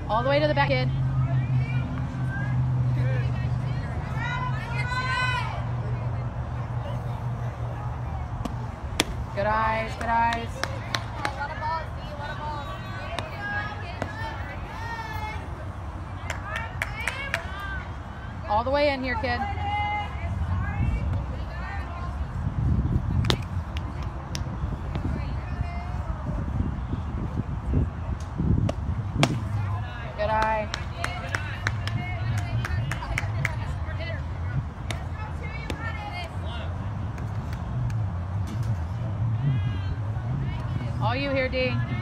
All the way to the back, kid. Good eyes, good eyes. All the way in here, kid. Good eye. All you here, D.